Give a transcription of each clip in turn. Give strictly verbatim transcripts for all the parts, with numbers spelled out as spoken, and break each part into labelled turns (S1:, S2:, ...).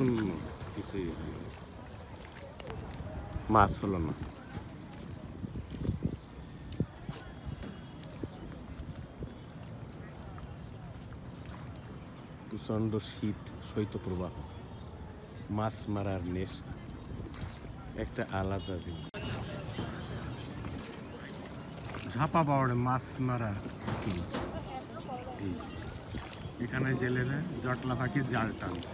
S1: শূন্য, কিছুই মাছ হলো না। প্রচণ্ড শীত, শৈত্যপ্রবাহ, মাছ মারার নেশা একটা আলাদা জিনিস। ঝাপা বাওড়ে মাছ মারা এখানে জেলেরা জটলা পাখি জাল টানছে।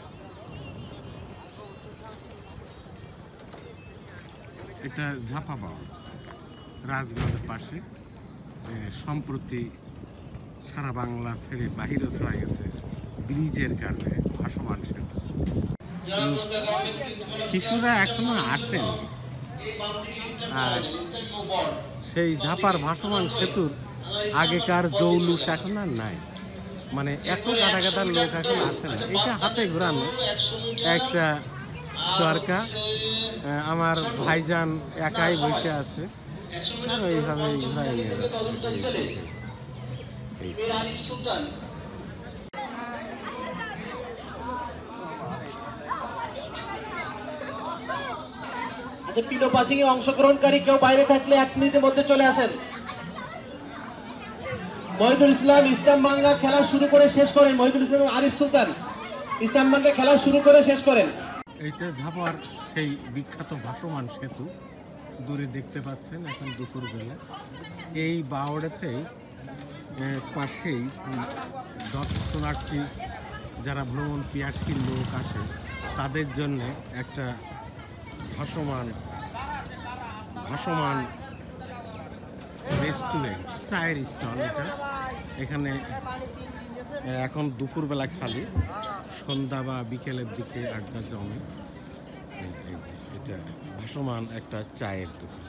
S1: এটা ঝাপা বাওড়, রাজগঞ্জের পাশে। সম্প্রতি সারা বাংলা ছেড়ে বাহিরে ছড়া গেছে ব্রিজের কারণে, ভাসমান সেতু। শিশুরা এখনো আসেন, আর সেই ঝাপার ভাসমান সেতুর আগেকার জৌলুস এখন আর নাই। মানে এত গাদা গাদার লোক এখন আসে না। এটা হাতে ঘোরানো একটা চরকা। আমার ভাইজান একাই বসে আছে, আর এইভাবে ঘুরাই নিয়ে
S2: পিলো পাসিং এ অংশগ্রহণকারী কেউ বাইরে থাকলে এক মিনিটের মধ্যে চলে আসেন। মহিদুল ইসলাম ইসলাম বাঙ্গা খেলা শুরু করে শেষ করেন। মহিদুল ইসলাম আরিফ সুলতান ইসলাম বাঙ্গা খেলা শুরু করে শেষ করেন।
S1: এইটা ঝাপার সেই বিখ্যাত ভাসমান সেতু দূরে দেখতে পাচ্ছেন এখন দুপুর বেলা। এই বাওড়েতেই পাশেই দর্শনার্থী যারা ভ্রমণ পিয়াসী লোক আসে তাদের জন্য একটা ভাসমান ভাসমান রেস্টুরেন্ট, চায়ের স্টল। এটা এখানে এখন দুপুরবেলা খালি, সন্ধ্যা বা বিকেলের দিকে আড্ডা জমে। এটা ভাসমান একটা চায়ের দোকান।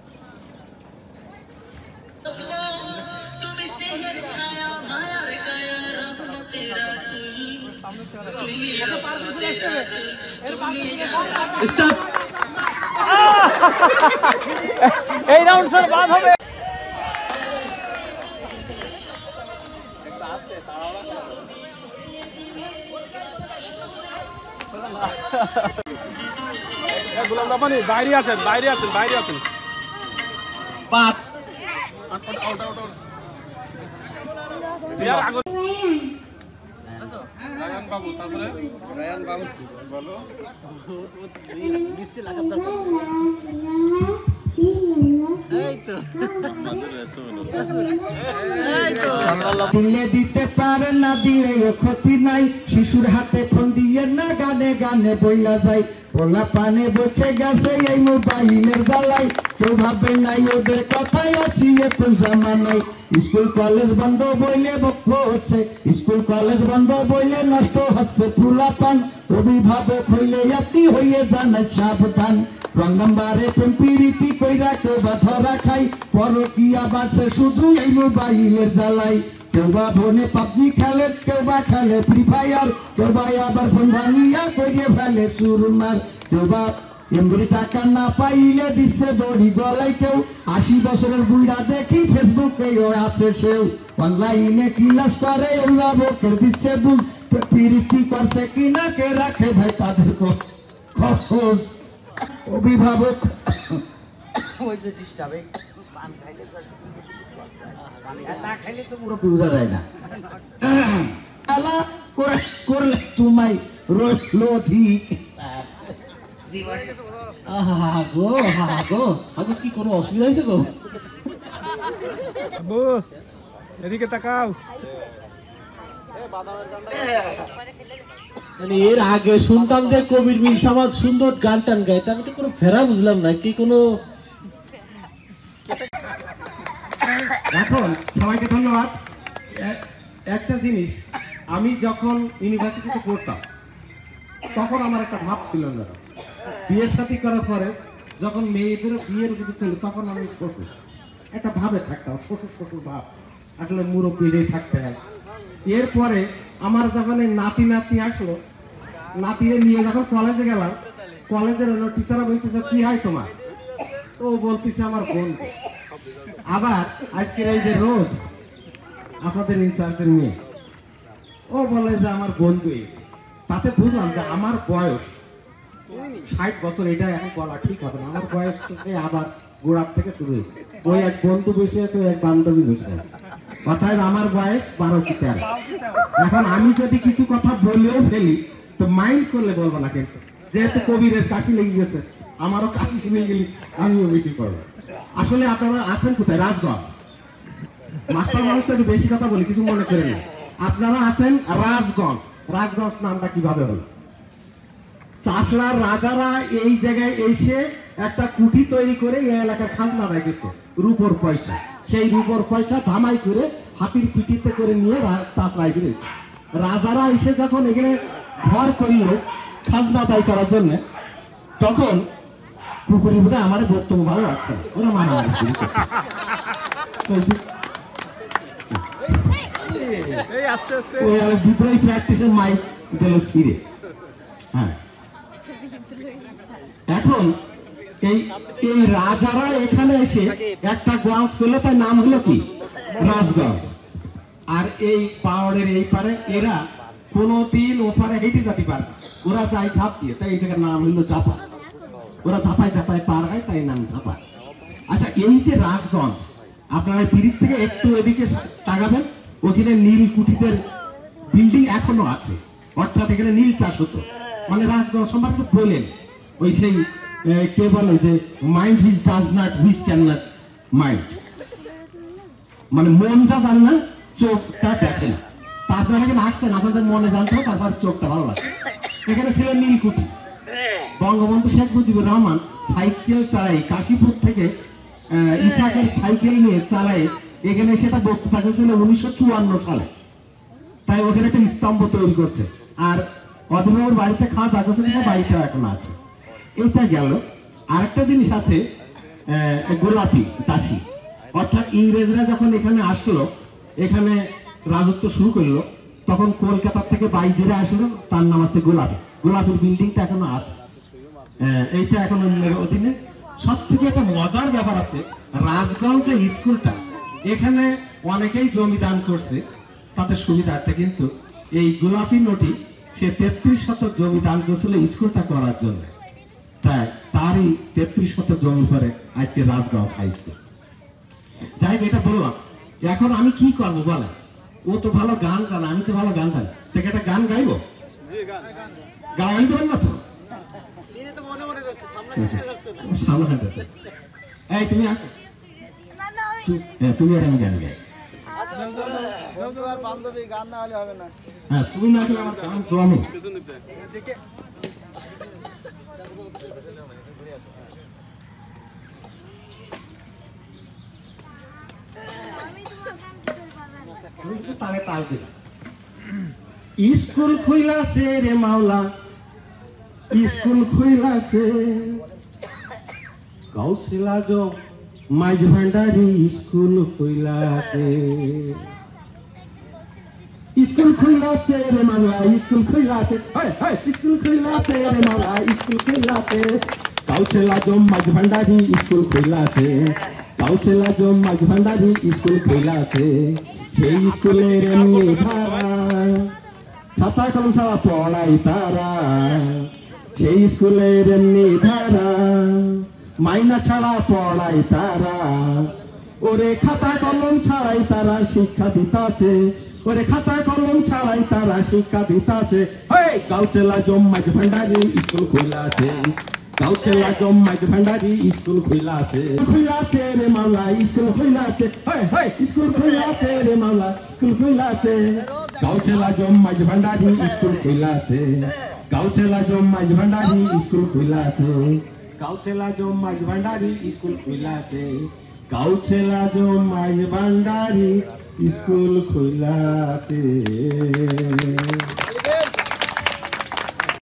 S3: এই রাউন্ড স্যার বাদ হবে।
S4: গোলাম রাব্বানি বাইরে আসেন, বাইরে আসেন, বাইরে আসেন।
S2: বাদ
S4: আউট আউট আউট আউট জিয়ার আগে রায়ান বাবু, তারপরে রায়ান বাবু বলো
S3: লিস্টে লাগার দরকার। এই তো আমাদের রাসূল, এই তো
S5: দিলে দিতে পারে না, দিলে ক্ষতি নাই। শিশুর হাতে ফোন দিয়ে না গানে গানে বইলা যায়। পোলা পানে বসে গেছে এই মোবাইলের জ্বালাই। কেউ ভাবে নাই ওদের কথাই আছি এখন জামানাই। স্কুল কলেজ বন্ধ বইলে বক্ষ হচ্ছে, স্কুল কলেজ বন্ধ বইলে নষ্ট হচ্ছে পোলা পান। অভিভাবক হইলে আপনি হইয়ে জানাই সাবধান। রং নাম্বারে প্রেম প্রীতি কইরা কেউ বা ধরা খাই। পরকিয়া বাঁচে শুধু এই মোবাইলের জ্বালাই। কেউ বা ফোনে পাবজি খেলে, কেউ বা খেলে ফ্রি ফায়ার, কেউ বা আবার ফোন ভাঙিয়া কইরে ফেলে চুরমার। কেউ বা এমনি টাকা না পাইলে দিচ্ছে দড়ি গলায় কেউ। আশি বছরের বুড়া দেখি ফেসবুকেও আছে সেও। অনলাইনে ক্লাস করে অভিভাবকের দিচ্ছে বুঝ। প্রীতি করছে কিনা কে রাখে ভাই তাদের খোঁজ। অভিভাবক না খাইলে তো পুরো বোঝা যায় না। করলে তোমায় রইল ঠিক। গো গো আগে কি কোনো অসুবিধা হয়েছে গো?
S4: এদিকে তাকাও।
S2: মানে এর আগে শুনতাম যে কবির মিল সমাজ সুন্দর গান টান গাইতে, আমি তো কোনো ফেরা বুঝলাম না কি কোনো।
S5: এখন সবাইকে ধন্যবাদ। একটা জিনিস, আমি যখন ইউনিভার্সিটিতে পড়তাম তখন আমার একটা ভাব ছিল না। বিয়ের সাথী করার পরে যখন মেয়েদের বিয়ের উপর ছিল তখন আমি শ্বশুর একটা ভাবে থাকতাম, শ্বশুর শ্বশুর ভাব আসলে মুরব্বীরাই থাকতে হয়। এরপরে আমার যখন এই নাতি নাতি আসলো, নাতিরে নিয়ে যখন কলেজে গেলাম, কলেজের হলো টিচাররা বলতেছে কি হয় তোমার, তো বলতেছে আমার বন্ধু। আবার আজকের এই যে রোজ আপনাদের ইনচার্জের মেয়ে, ও বলে যে আমার বন্ধু।
S6: তাতে বুঝলাম যে আমার বয়স ষাট বছর, এটা এখন বলা ঠিক হবে না। আমার বয়স থেকে আবার গোড়ার থেকে শুরু হয়েছে। ওই এক বন্ধু বসে আছে, এক বান্ধবী বসে আছে, অর্থাৎ আমার বয়স বারো কি তেরো। এখন আমি যদি কিছু কথা বলেও ফেলি তো মাইন্ড করলে বলবো না, কিন্তু যেহেতু কবিরের কাশি লেগে গেছে, আমারও কাশি লেগে গেলে আমিও বেশি করবো। আসলে আপনারা আছেন কোথায়? রাজগঞ্জ। মাস্টার মানুষ তো একটু বেশি কথা বলি, কিছু মনে করেন না। আপনারা আছেন রাজগঞ্জ। রাজগঞ্জ নামটা কিভাবে হলো? চাষলার রাজারা এই জায়গায় এসে একটা কুঠি তৈরি করে এই এলাকার খাজনা দেয় কিন্তু রূপোর পয়সা। সেই রূপোর পয়সা ধামাই করে হাতির পিঠিতে করে নিয়ে চাষলায় ফিরে রাজারা এসে যখন এখানে ঘর করিল খাজনা আদায় করার জন্য, তখন পুকুরি বলে আমার বক্তব্য ভালো লাগছে না, ওরা মারামারি বিদ্রোহী প্র্যাকটিসের মাইক গেল ফিরে। হ্যাঁ, এখন এই এই রাজারা এখানে এসে একটা গঞ্জ করলো, তার নাম হলো কি? রাজগঞ্জ। আর এই পাহাড়ের এই পারে এরা কোনোদিন ওপারে হেঁটে যেতে পারে, ওরা যায় ঝাঁপ দিয়ে, তাই এই জায়গার নাম হলো ঝাপা। ওরা ঝাপায় ঝাপায় পার হয়, তাই নাম ঝাপা। আচ্ছা, এই যে রাজগঞ্জ, আপনারা তিরিশ থেকে একটু এদিকে তাকাবেন, ওখানে নীলকুঠিদের বিল্ডিং এখনো আছে, অর্থাৎ এখানে নীল চাষ হতো। মানে রাজগঞ্জ সম্পর্কে বলেন, ওই সেই কে বলে যে mind which does not which can not mind, মানে মন যা জানে না চোখটা দেখে না। তা আপনারা এখানে আসছেন, আপনাদের মনে জানতে হবে, তারপর চোখটা ভালো লাগে। এখানে ছিল নীলকুঠি। বঙ্গবন্ধু শেখ মুজিবুর রহমান সাইকেল চালাই কাশীপুর থেকে ইসাকের সাইকেল নিয়ে চালাই এখানে, সেটা বক্তৃতা করেছিল উনিশশো চুয়ান্ন সালে। তাই ওখানে একটা স্তম্ভ তৈরি করছে। আর অধীনবাবুর বাড়িতে খাওয়া দাওয়া করছে, বাড়িটা এখন আছে। এইটা গেল। আরেকটা জিনিস আছে, গোলাপি দাসী, অর্থাৎ ইংরেজরা যখন এখানে আসলো, এখানে রাজত্ব শুরু করলো, তখন কলকাতা থেকে বাইজিরা আসলো, তার নাম আছে গোলাপি। গোলাপির বিল্ডিংটা এখনো আছে, এইটা এখন অন্যের অধীনে। সব থেকে একটা মজার ব্যাপার আছে, রাজগঞ্জ যে স্কুলটা, এখানে অনেকেই জমি দান করছে তাদের সুবিধার্থে, কিন্তু এই গোলাপি নটি সে তেত্রিশ শতক জমি দান করছিল স্কুলটা করার জন্য। তাই তারই তেত্রিশ শতক জমি পরে আজকে রাজগঞ্জ হাই স্কুল। যাই হোক, এটা বললাম। এখন আমি কি করবো বলেন? ও তো ভালো গান জানে, আমি তো ভালো গান জানি, তাকে একটা গান গাইবো? গাওয়াই দেবেন না তো? এই তুমি আসো, তুমি আর আমি গান গাই। হ্যাঁ, তুমি না আসলে আমার গান জমে। তালে তাল দিল। স্কুল খুইলাছে রে মাওলা, স্কুল খুইলাছে, কৌশলা জো মাঝ ভান্ডারি স্কুল খুইলাছে, স্কুল খুইলাছে রে মাওলা, স্কুল খুইলাছে, স্কুল খুইলাছে রে মাওলা, স্কুল খুইলাছে, কৌশলা জো মাঝ ভান্ডারি স্কুল খুইলাছে, কৌশলা জো মাঝ ভান্ডারি স্কুল খুইলাছে। সেই স্কুলের এমনি ধারা, খাতা কলম ছাড়া পড়াই তারা, সেই স্কুলের এমনি ধারা, মাইনা ছাড়া পড়াই তারা, ওরে খাতা কলম ছাড়াই তারা শিক্ষা দিতাছে, ওরে খাতা কলম ছাড়াই তারা শিক্ষা দিতাছে। কাউচেলা জম মাঝ ভান্ডারি স্কুল খোলাছে, কাউচেলা জম মাঝ ভান্ডারি স্কুল খোলাছে, খোলাছে রে মাওলা স্কুল খোলাছে, স্কুল খোলাছে রে মাওলা স্কুল খোলাছে, কাউচেলা জম মাঝ ভান্ডারি স্কুল খোলাছে, কাউচেলা জম মাঝ ভান্ডারি স্কুল খোলাছে, কাউচেলা জম মাঝ ভান্ডারি স্কুল খোলাছে, কাউচেলা জম মাঝ ভান্ডারি স্কুল খোলাছে।